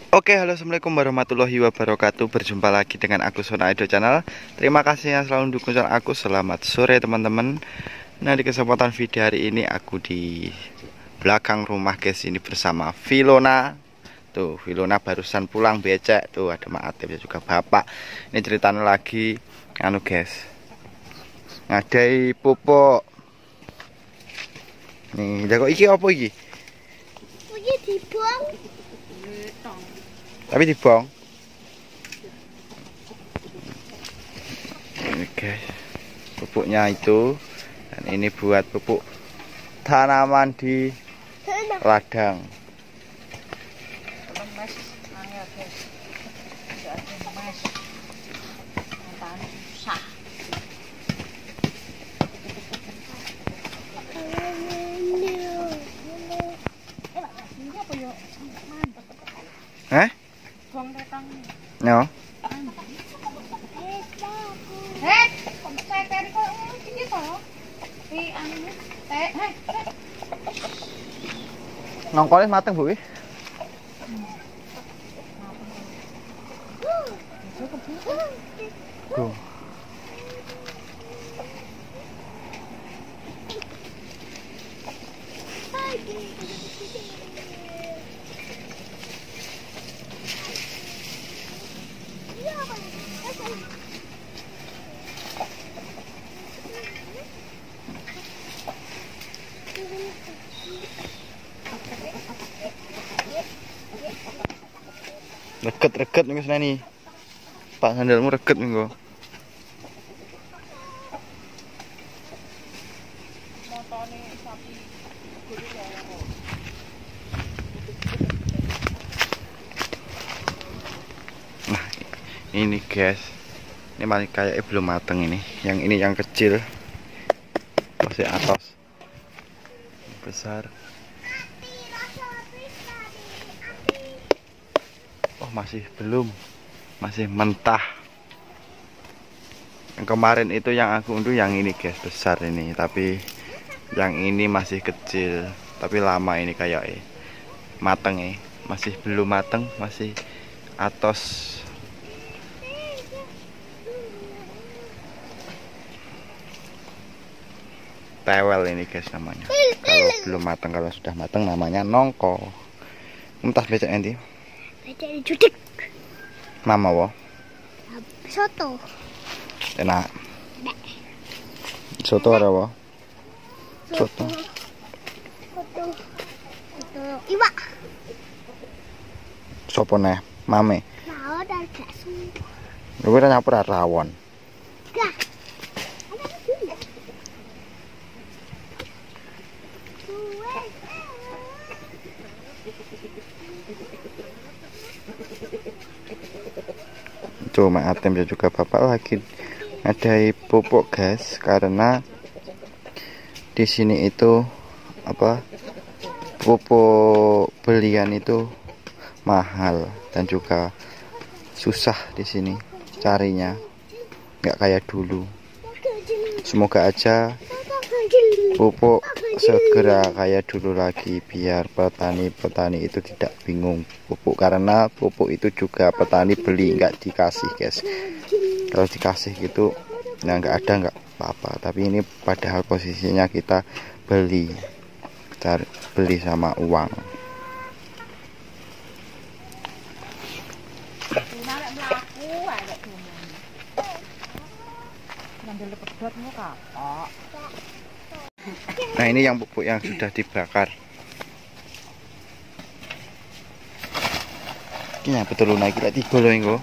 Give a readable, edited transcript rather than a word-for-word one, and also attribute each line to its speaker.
Speaker 1: Oke, halo, assalamualaikum warahmatullahi wabarakatuh. Berjumpa lagi dengan aku Sona Edo Channel. Terima kasih yang selalu mendukung channel aku. Selamat sore teman-teman. Nah, di kesempatan video hari ini aku di belakang rumah guys, ini bersama Vilona. Tuh, Vilona barusan pulang becek. Tuh ada Mak Atep ya juga bapak. Ini ceritanya lagi anu guys, ngadai pupuk. Nih, kok iki apa iki?
Speaker 2: Iki dibuang.
Speaker 1: Tapi dibuang. Ini guys, pupuknya itu, dan ini buat pupuk tanaman di ladang. No. Nongkolnya mateng bu. Tuh. Reget nih Nani. Pak sandalmu reget nih. Nah, ini guys. Ini masih kayaknya belum mateng ini. Yang ini yang kecil. Masih atas. Besar. Oh, masih belum. Masih mentah. Yang kemarin itu yang aku unduh yang ini guys, besar ini. Tapi yang ini masih kecil. Tapi lama ini kayak mateng ya. Masih belum mateng, masih atos. Tewel ini guys namanya. Kalau belum matang, kalau sudah matang namanya nongko. Entah becak nanti.
Speaker 2: Becak di judik.
Speaker 1: Mama wo.
Speaker 2: Soto.
Speaker 1: Enak. Soto ada wo. Soto.
Speaker 2: Soto iwak.
Speaker 1: Sopo neh, mame.
Speaker 2: Mau dan bakso.
Speaker 1: Lu kira nyampur rawon.
Speaker 2: Enggak.
Speaker 1: Tuh Mak Atem ya juga bapak lagi ngadai pupuk guys, karena di sini itu apa, pupuk belian itu mahal dan juga susah di sini carinya, nggak kayak dulu. Semoga aja pupuk segera kayak dulu lagi, biar petani-petani itu tidak bingung pupuk, karena pupuk itu juga petani beli, nggak dikasih guys. Kalau dikasih gitu ya nggak ada, nggak apa-apa, tapi ini padahal posisinya kita beli sama uang. Nah, ini yang pupuk yang sudah dibakar. Ini betul naik kita tiga loh ini.